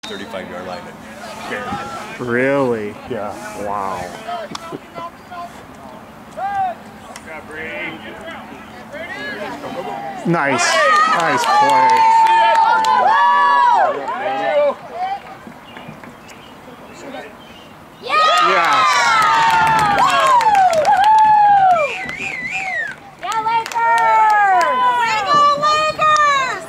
35-yard line. Really? Yeah. Wow. Nice. Nice play. Yes. Yeah, Lakers! Way to go, Lakers!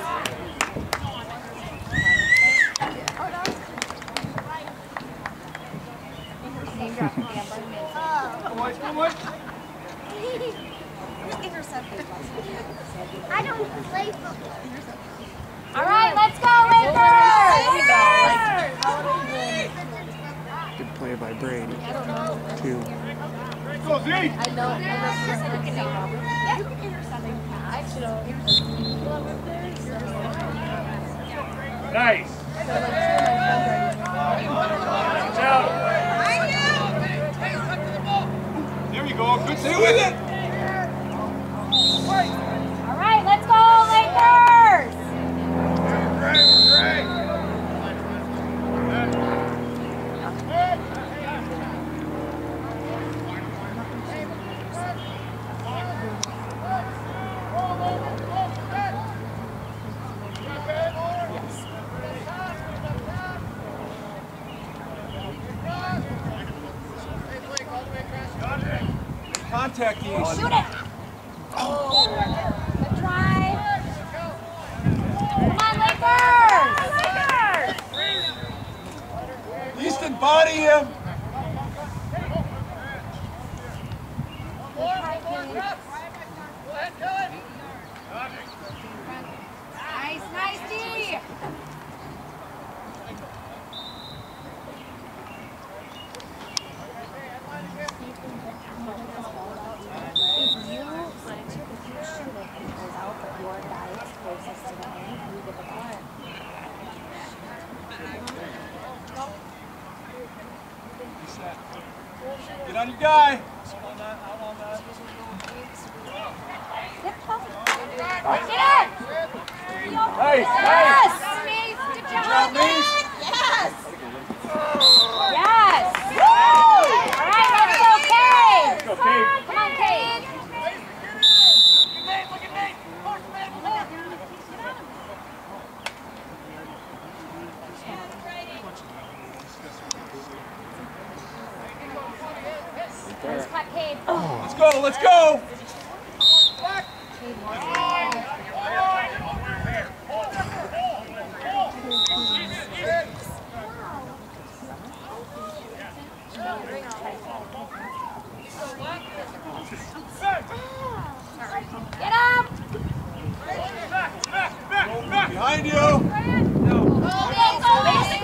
I don't play football. All right, let's go, Lakers! Good play by Brady. Two. Go, Z! I know. Nice. There you go. Good. Stay with it. All right, let's go, Lakers! Great. Contact you. Shoot it! Oh. Good try. Come on, Lakers! Easton, body him. Nice, D! Get on your guy. Get it! Nice. Yes! Good job, Mace. Yes! Yes! All right, let's go, Cade! Go, Cade. Come on, Cade! Let's cut Cade. Let's go. Get up! Behind you. Go, Mason!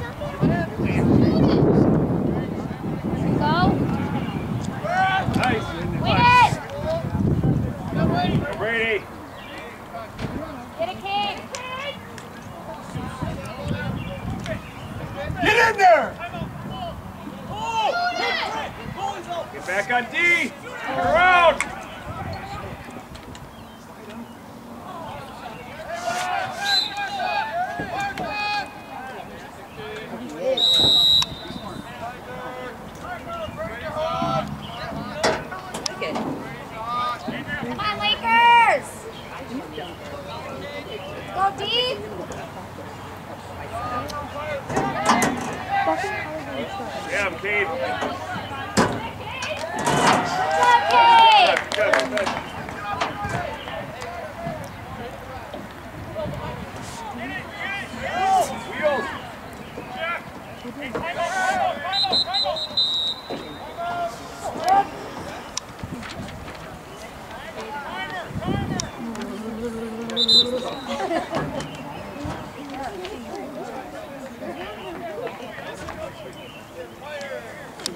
Go. Nice. Win it! Brady. Get it, King! Get in there. Get back on D. Turn around. Come on, Lakers! Go deep! Yeah, Cade. Good job, Cade! Good. Wheels.